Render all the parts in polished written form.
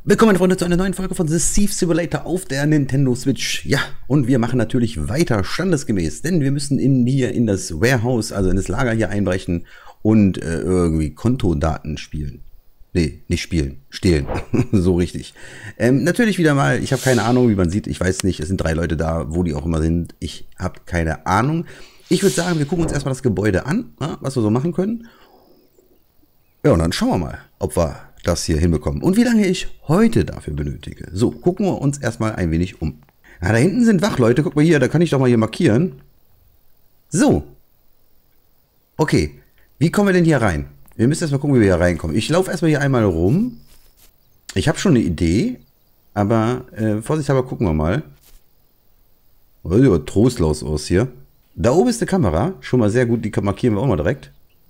Willkommen, Freunde, zu einer neuen Folge von The Thief Simulator auf der Nintendo Switch. Ja, und wir machen natürlich weiter standesgemäß, denn wir müssen hier in das Warehouse, also in das Lager hier einbrechen und irgendwie Kontodaten spielen. Nee, nicht spielen, stehlen. So richtig. Natürlich wieder mal, ich habe keine Ahnung, wie man sieht, ich weiß nicht, es sind 3 Leute da, wo die auch immer sind. Ich habe keine Ahnung. Ich würde sagen, wir gucken uns erstmal das Gebäude an, was wir so machen können. Ja, und dann schauen wir mal, ob wir das hier hinbekommen. Und wie lange ich heute dafür benötige. So, gucken wir uns erstmal ein wenig um. Ja, da hinten sind Wachleute. Guck mal hier, da kann ich doch mal hier markieren. So. Okay. Wie kommen wir denn hier rein? Wir müssen erstmal gucken, wie wir hier reinkommen. Ich laufe erstmal hier einmal rum. Ich habe schon eine Idee. Aber vorsichtshalber gucken wir mal. Das sieht aber trostlos aus hier. Da oben ist eine Kamera. Schon mal sehr gut. Die markieren wir auch mal direkt.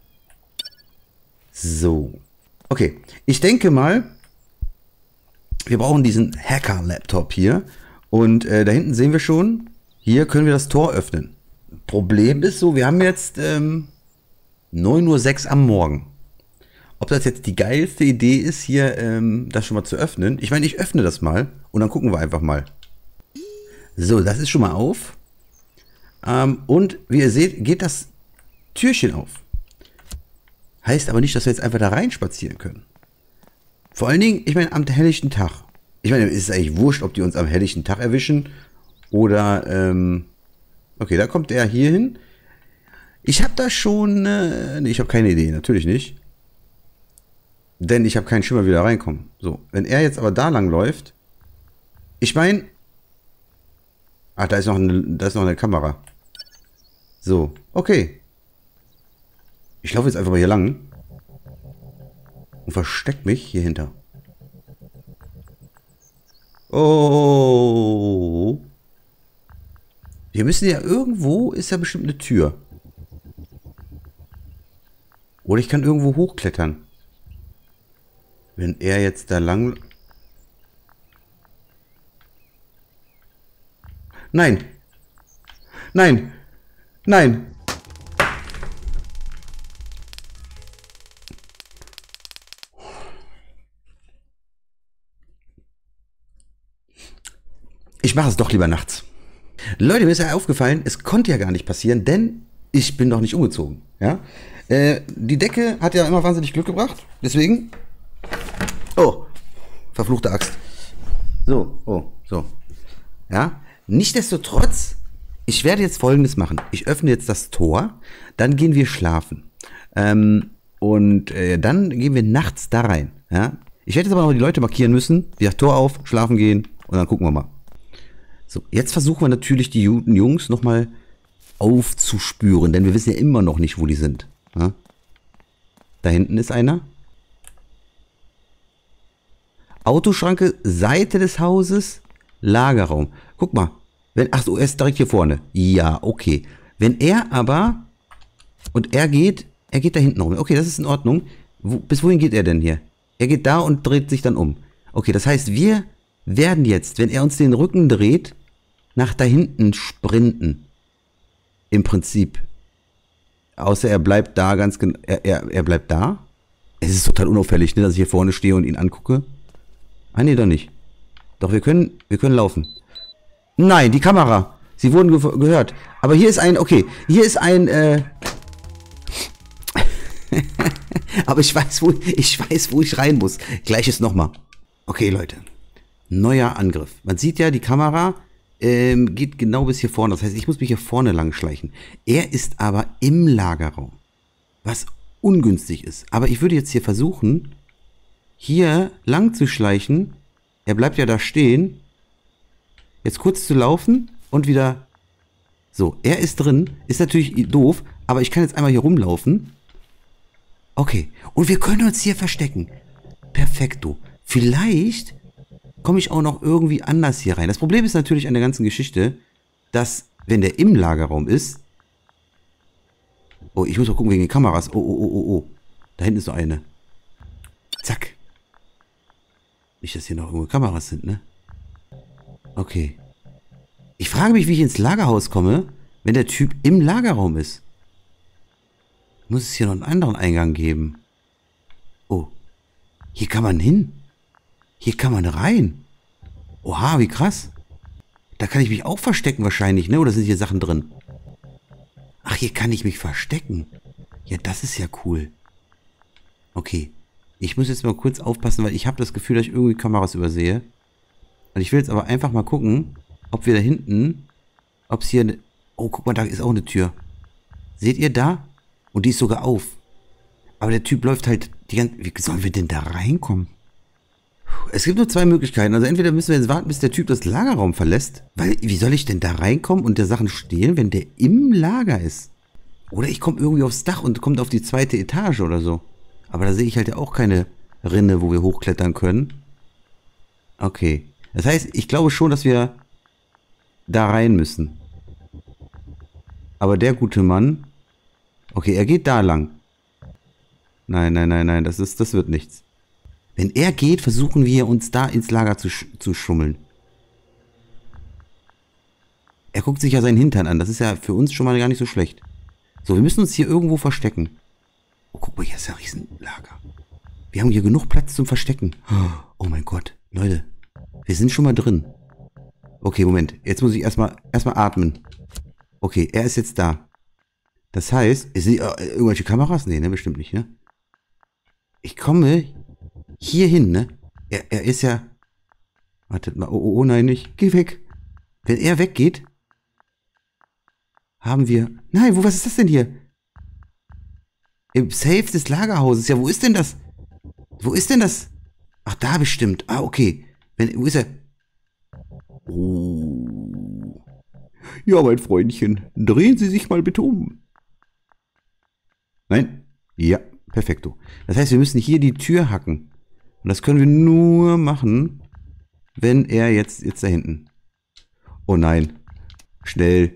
So. Okay, ich denke mal, wir brauchen diesen Hacker-Laptop hier. Und da hinten sehen wir schon, hier können wir das Tor öffnen. Problem ist so, wir haben jetzt 9:06 Uhr am Morgen. Ob das jetzt die geilste Idee ist, hier das schon mal zu öffnen. Ich meine, ich öffne das mal und dann gucken wir einfach mal. So, das ist schon mal auf. Und wie ihr seht, geht das Türchen auf. Heißt aber nicht, dass wir jetzt einfach da rein spazieren können. Vor allen Dingen, ich meine, am helllichten Tag. Ich meine, es ist eigentlich wurscht, ob die uns am helllichten Tag erwischen. Oder, okay, da kommt er hier hin. Ich habe da schon, nee, ich habe keine Idee, natürlich nicht. Denn ich habe keinen Schimmer, wie da reinkommen. So, wenn er jetzt aber da lang läuft. Ich meine, ach, da ist noch eine Kamera. So, okay. Ich laufe jetzt einfach mal hier lang und versteck mich hier hinter. Oh. Wir müssen ja irgendwo, ist ja bestimmt eine Tür. Oder ich kann irgendwo hochklettern. Wenn er jetzt da lang... Nein. Nein. Nein. Ich mache es doch lieber nachts. Leute, mir ist ja aufgefallen, es konnte ja gar nicht passieren, denn ich bin doch nicht umgezogen. Ja? Die Decke hat ja immer wahnsinnig Glück gebracht. Deswegen... Oh, verfluchte Axt. So, oh, so. Ja, nichtsdestotrotz, ich werde jetzt Folgendes machen. Ich öffne jetzt das Tor, dann gehen wir schlafen. Dann gehen wir nachts da rein. Ja? Ich werde jetzt aber noch die Leute markieren müssen. Wir Tor auf, schlafen gehen und dann gucken wir mal. So, jetzt versuchen wir natürlich die Jungs nochmal aufzuspüren, denn wir wissen ja immer noch nicht, wo die sind. Ja? Da hinten ist einer. Autoschranke, Seite des Hauses, Lagerraum. Guck mal. Ach so, er ist direkt hier vorne. Ja, okay. Wenn er aber... Und er geht da hinten rum. Okay, das ist in Ordnung. Bis wohin geht er denn hier? Er geht da und dreht sich dann um. Okay, das heißt, wir werden jetzt, wenn er uns den Rücken dreht, nach da hinten sprinten. Im Prinzip. Außer er bleibt da ganz genau. Er bleibt da. Es ist total unauffällig, ne, dass ich hier vorne stehe und ihn angucke. Ah, nee, doch nicht. Doch, wir können laufen. Nein, die Kamera. Sie wurden gehört. Aber hier ist ein, okay. Hier ist ein, aber ich weiß, wo ich rein muss. Gleiches nochmal. Okay, Leute. Neuer Angriff. Man sieht ja, die Kamera geht genau bis hier vorne. Das heißt, ich muss mich hier vorne lang schleichen. Er ist aber im Lagerraum. Was ungünstig ist. Aber ich würde jetzt hier versuchen, hier lang zu schleichen. Er bleibt ja da stehen. Jetzt kurz zu laufen und wieder... So, er ist drin. Ist natürlich doof, aber ich kann jetzt einmal hier rumlaufen. Okay. Und wir können uns hier verstecken. Perfekto. Vielleicht... komme ich auch noch irgendwie anders hier rein. Das Problem ist natürlich an der ganzen Geschichte, dass, wenn der im Lagerraum ist... Oh, ich muss mal gucken wegen den Kameras. Oh. Da hinten ist noch eine. Zack. Nicht, dass hier noch irgendwo Kameras sind, ne? Okay. Ich frage mich, wie ich ins Lagerhaus komme, wenn der Typ im Lagerraum ist. Muss es hier noch einen anderen Eingang geben? Oh. Hier kann man hin. Hier kann man rein. Oha, wie krass. Da kann ich mich auch verstecken wahrscheinlich, ne? Oder sind hier Sachen drin? Ach, hier kann ich mich verstecken. Ja, das ist ja cool. Okay. Ich muss jetzt mal kurz aufpassen, weil ich habe das Gefühl, dass ich irgendwie Kameras übersehe. Und ich will jetzt aber einfach mal gucken, ob wir da hinten, ob es hier... Oh, guck mal, da ist auch eine Tür. Seht ihr da? Und die ist sogar auf. Aber der Typ läuft halt die ganze... Wie sollen wir denn da reinkommen? Es gibt nur zwei Möglichkeiten. Also entweder müssen wir jetzt warten, bis der Typ das Lagerraum verlässt. Weil, wie soll ich denn da reinkommen und der Sachen stehlen, wenn der im Lager ist? Oder ich komme irgendwie aufs Dach und komme auf die 2. Etage oder so. Aber da sehe ich halt ja auch keine Rinne, wo wir hochklettern können. Okay. Das heißt, ich glaube schon, dass wir da rein müssen. Aber der gute Mann... Okay, er geht da lang. Nein, nein, nein, nein, das wird nichts. Wenn er geht, versuchen wir uns da ins Lager zu schummeln. Er guckt sich ja seinen Hintern an. Das ist ja für uns schon mal gar nicht so schlecht. So, wir müssen uns hier irgendwo verstecken. Oh, guck mal, hier ist ja ein Riesenlager. Wir haben hier genug Platz zum Verstecken. Oh mein Gott, Leute. Wir sind schon mal drin. Okay, Moment. Jetzt muss ich erstmal atmen. Okay, er ist jetzt da. Das heißt, ist irgendwelche Kameras? Nee, ne, bestimmt nicht, ne? Ich komme hier hin, ne? Er ist ja... Wartet mal. Oh, nein, nicht. Geh weg. Wenn er weggeht, haben wir... Nein, was ist das denn hier? Im Safe des Lagerhauses. Ja, wo ist denn das? Wo ist denn das? Ach, da bestimmt. Ah, okay. Wo ist er? Oh. Ja, mein Freundchen. Drehen Sie sich mal bitte um. Nein? Ja, perfekto. Das heißt, wir müssen hier die Tür hacken. Und das können wir nur machen, wenn er jetzt da hinten. Oh nein. Schnell.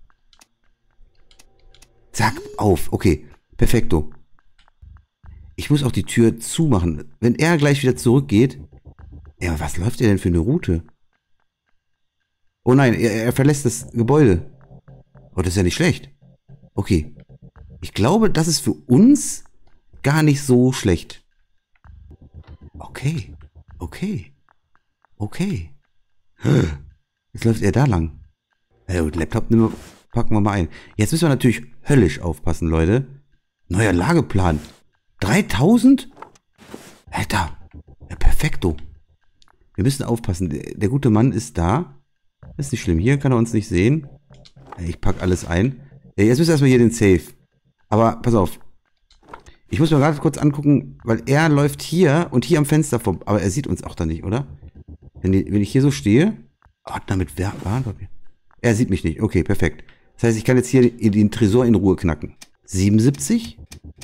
Zack, auf. Okay, perfekto. Ich muss auch die Tür zumachen. Wenn er gleich wieder zurückgeht... Ja, was läuft er denn für eine Route? Oh nein, er verlässt das Gebäude. Oh, das ist ja nicht schlecht. Okay. Ich glaube, das ist für uns gar nicht so schlecht. Okay. Okay. Okay. Jetzt läuft er da lang. Laptop packen wir mal ein. Jetzt müssen wir natürlich höllisch aufpassen, Leute. Neuer Lageplan. 3000? Alter. Ja, perfekto. Wir müssen aufpassen. Der gute Mann ist da. Ist nicht schlimm. Hier kann er uns nicht sehen. Ich pack alles ein. Jetzt müssen wir erstmal hier den Safe. Aber pass auf. Ich muss mir gerade kurz angucken, weil er läuft hier und hier am Fenster vorbei. Aber er sieht uns auch da nicht, oder? Wenn ich hier so stehe. Ordner mit Warnpapier. Er sieht mich nicht. Okay, perfekt. Das heißt, ich kann jetzt hier den Tresor in Ruhe knacken. 77.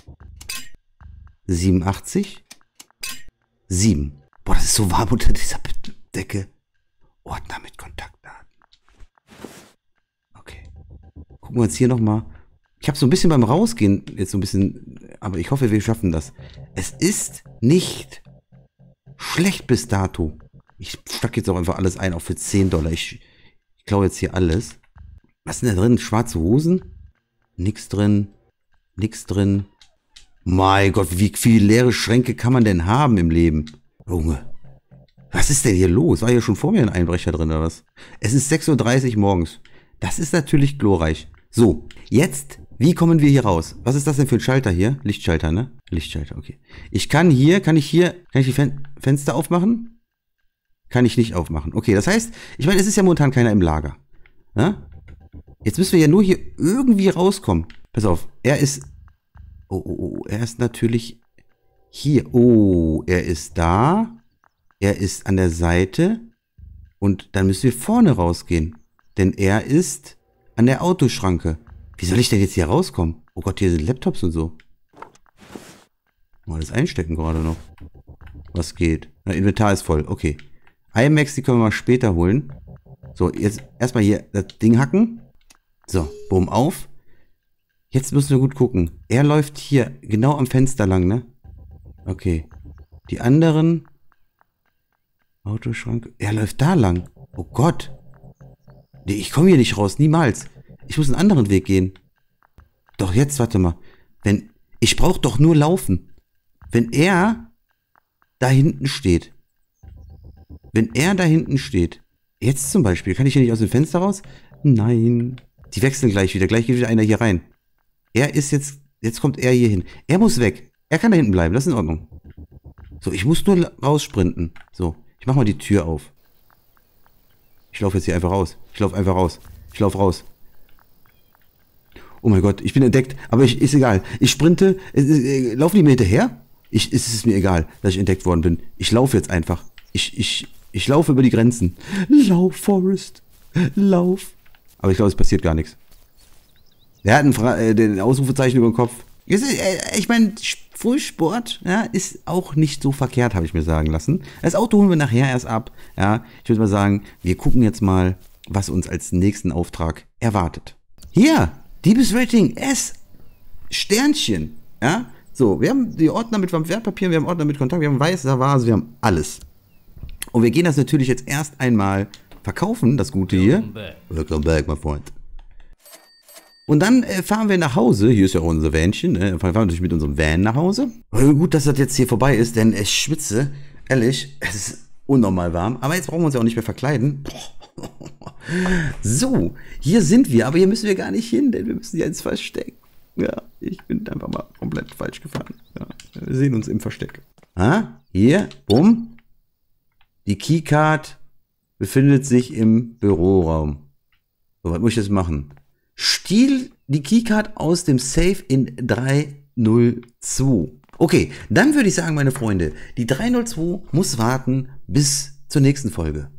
87. 7. Boah, das ist so warm unter dieser Decke. Ordner mit Kontaktdaten. Okay. Gucken wir uns hier nochmal. Ich habe so ein bisschen beim Rausgehen jetzt so ein bisschen, aber ich hoffe, wir schaffen das. Es ist nicht schlecht bis dato. Ich stack jetzt auch einfach alles ein, auch für $10. Ich klaue jetzt hier alles. Was ist denn da drin? Schwarze Hosen? Nix drin. Nix drin. Mein Gott, wie viele leere Schränke kann man denn haben im Leben? Junge. Was ist denn hier los? War hier schon vor mir ein Einbrecher drin oder was? Es ist 6:30 Uhr morgens. Das ist natürlich glorreich. So, jetzt, wie kommen wir hier raus? Was ist das denn für ein Schalter hier? Lichtschalter, ne? Lichtschalter, okay. Kann ich die Fenster aufmachen? Kann ich nicht aufmachen. Okay, das heißt, ich meine, es ist ja momentan keiner im Lager. Ja? Jetzt müssen wir ja nur hier irgendwie rauskommen. Pass auf, er ist... Oh, er ist natürlich hier. Oh, er ist da. Er ist an der Seite. Und dann müssen wir vorne rausgehen. Denn er ist an der Autoschranke. Wie soll ich denn jetzt hier rauskommen? Oh Gott, hier sind Laptops und so. Mal das einstecken gerade noch. Was geht? Na, Inventar ist voll. Okay. iMacs, die können wir mal später holen. So, jetzt erstmal hier das Ding hacken. So, bumm, auf. Jetzt müssen wir gut gucken. Er läuft hier genau am Fenster lang, ne? Okay. Die anderen... Autoschrank... Er läuft da lang. Oh Gott. Nee, ich komme hier nicht raus. Niemals. Ich muss einen anderen Weg gehen. Doch jetzt, warte mal. Ich brauche doch nur laufen. Wenn er da hinten steht. wenn er da hinten steht, jetzt zum Beispiel, kann ich hier nicht aus dem Fenster raus? Nein. Die wechseln gleich wieder. Gleich geht wieder einer hier rein. Er ist jetzt kommt er hier hin. Er muss weg. Er kann da hinten bleiben. Das ist in Ordnung. So, ich muss nur raussprinten. So, ich mach mal die Tür auf. Ich laufe jetzt hier einfach raus. Ich laufe einfach raus. Ich laufe raus. Oh mein Gott, ich bin entdeckt. Aber ist egal. Ich sprinte. Laufen die mir hinterher? Es ist mir egal, dass ich entdeckt worden bin. Ich laufe jetzt einfach. Ich laufe über die Grenzen. Lauf, Forrest. Lauf. Aber ich glaube, es passiert gar nichts. Der hat den Ausrufezeichen über den Kopf. Ich meine, Frühsport, ja, ist auch nicht so verkehrt, habe ich mir sagen lassen. Das Auto holen wir nachher erst ab. Ja, ich würde mal sagen, wir gucken jetzt mal, was uns als nächsten Auftrag erwartet. Hier, Diebesrating S. Sternchen. Ja, so, wir haben die Ordner mit Wertpapieren, wir haben Ordner mit Kontakt, wir haben weiße Vase, wir haben alles. Und wir gehen das natürlich jetzt erst einmal verkaufen, das Gute hier. Welcome back, my friend. Und dann fahren wir nach Hause. Hier ist ja auch unser Vanchen. Ne? Fahren wir natürlich mit unserem Van nach Hause. Gut, dass das jetzt hier vorbei ist, denn ich schwitze. Ehrlich, es ist unnormal warm. Aber jetzt brauchen wir uns ja auch nicht mehr verkleiden. So, hier sind wir. Aber hier müssen wir gar nicht hin, denn wir müssen ja ins Versteck. Ja, ich bin einfach mal komplett falsch gefahren. Ja, wir sehen uns im Versteck. Hier, bumm. Die Keycard befindet sich im Büroraum. So, was muss ich jetzt machen? Stiehl die Keycard aus dem Safe in 302. Okay, dann würde ich sagen, meine Freunde, die 302 muss warten bis zur nächsten Folge.